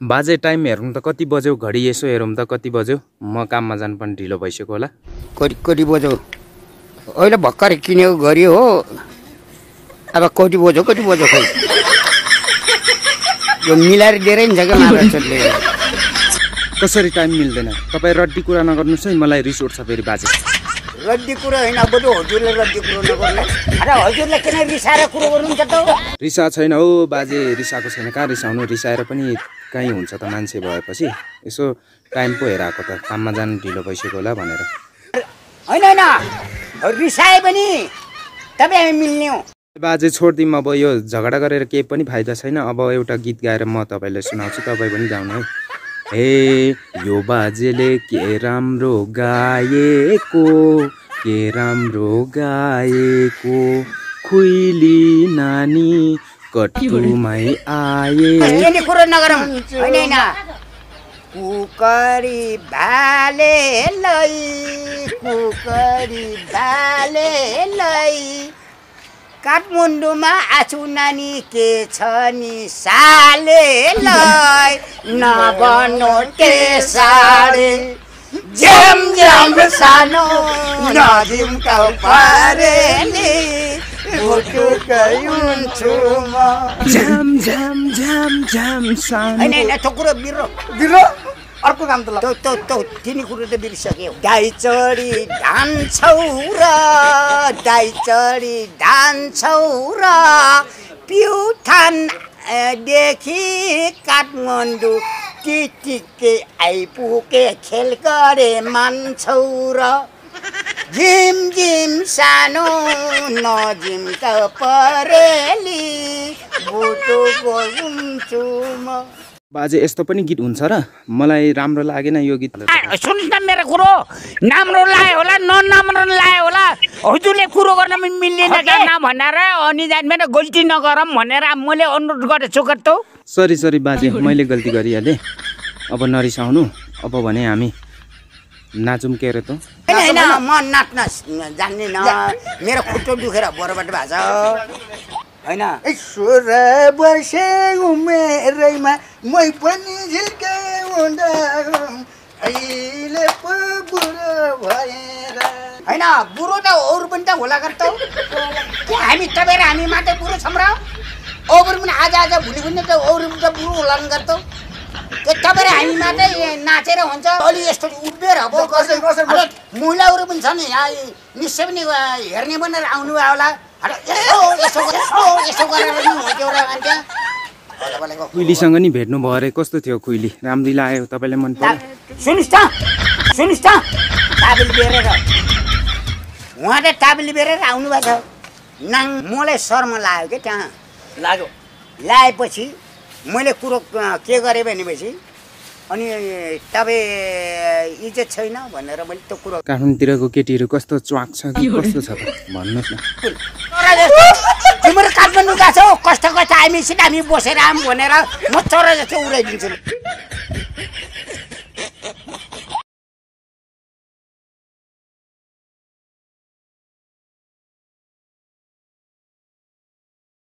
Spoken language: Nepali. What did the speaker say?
बाजे टाइम हेरौँ त कति बज्यो घडी यसो हेरौँ त कति बज्यो म काममा जानु पनि ढिलो भइसक्यो होला कति बज्यो अहिले भर्खर किनेको घडी हो अब कति बज्यो खै यो मिलाएर दिएरै नि छ क्या महाराजले कसरी टाइम मिल्दैन तपाईँ रड्डी कुरा नगर्नुहोस् है मलाई रिस उठ्छ फेरि बाजे रड्डी कुरा होइन बरु हजुरले रड्डी कुरो नगर्नु अरे हजुरले किन रिसाएर कुरो गर्नुहुन्छ त रिसा छैन हो बाजे रिसाएको छैन कहाँ रिसाउनु रिसाएर पनि कहीँ हुन्छ त मान्छे भएपछि यसो टाइम पो हेराएको त काममा जानु ढिलो भइसक्यो होला भनेर होइन रिसाए पनि तपाईँ हामी मिल्ने हो बाजे छोडिदिउँ अब यो झगडा गरेर केही पनि फाइदा छैन अब एउटा गीत गाएर म तपाईँलाई सुनाउँछु तपाईँ पनि गाउनु है हे यो बाजेले के राम्रो गाएको खुइली नानी कटुमै आए कुरो नगरौँ होइन कुकरी भाले लै काठमाडौँमा आछु नानी के छ नि साले लै नबनो के साडे झ्याम सानो नदिम का परेली बुटुकै हुन्छु म झ्याम सानो हैन त्यो कुरो बिर्रो अर्को काम त ल तिनी कुरो त बिर्सक्यो दाइ चढी धान्छौ र प्युठान देखि काठमाडौँ टिटिके आइपुगे खेल गरे मान्छौ र झिम सानो नजिम त परेली बुटुको हुन्छु म बाजे यस्तो पनि गीत हुन्छ र मलाई राम्रो लागेन यो गीत सुन्नु न मेरो कुरो राम्रो लाग्यो होला नराम्रो लाग्यो होला हजुरले कुरो गर्न मिल्दैन क्या भनेर अनि जान्दैन गल्ती नगरौँ भनेर मैले अनुरोध गरेछु त सरी बाजे मैले गल्ती गरिहालेँ अब नरिसाउनु अब भने हामी नाचौँ के अरे त होइन म नाच्न जान्दिनँ मेरो खुट्टो दुखेर बरबाट भएको छ हैन 16 वर्ष उमेरैमा मै पनि झिल्के हुँदा अहिले पो बुढो भएर हैन बुढो त अरू पनि त होला गर्छ के हामी तपाईँ हामी मात्रै बुढो छौँ र अरू पनि आज भोलि त अरू त बुढो होला गर्छ के तपाईँ हामी मात्रै नाचेर हुन्छ अलि यस्तो उभिएर अब महिलाहरू पनि छन् यहाँ निश्चय पनि हेर्ने भनेर आउनु भयो होला खुइलीसँग नि भेट्नु भयो अरे कस्तो थियो खुइली राम्री लाग्यो तपाईँलाई मन पर्यो सुनिस् त टाबिल बेरेर उहाँ त टाबिल बेरेर आउनु भएको छ नाङ मलाई शर्म लाग्यो क्या त्यहाँ लागेपछि मैले कुरो के गरेँ भनेपछि अनि तपाईँ इज्जत छैन भनेर मैले त्यो कुरो काठमाडौँतिरको केटीहरू कस्तो च्वाक छ कि कस्तो छ भन्नुहोस् न तिम्रो काठमाडौँ गएको छौ कस्तो हामी बसेर आऊँ भनेर म चरा जस्तो उडाइदिन्छु